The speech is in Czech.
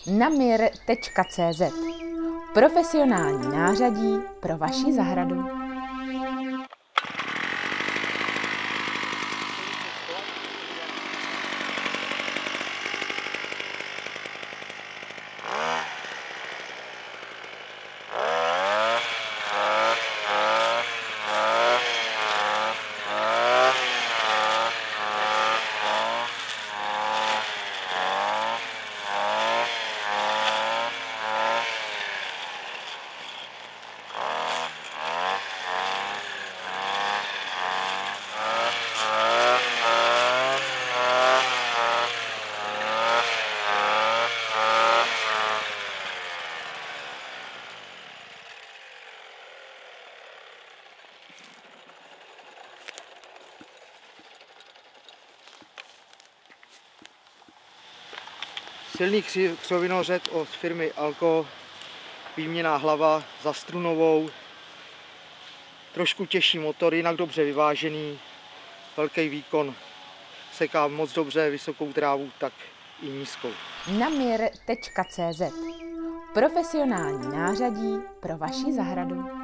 namir.cz. Profesionální nářadí pro vaši zahradu. Silný křovinořez od firmy Alko, výměnná hlava za strunovou, trošku těžší motor, jinak dobře vyvážený, velký výkon, seká moc dobře vysokou trávu, tak i nízkou. namir.cz. Profesionální nářadí pro vaši zahradu.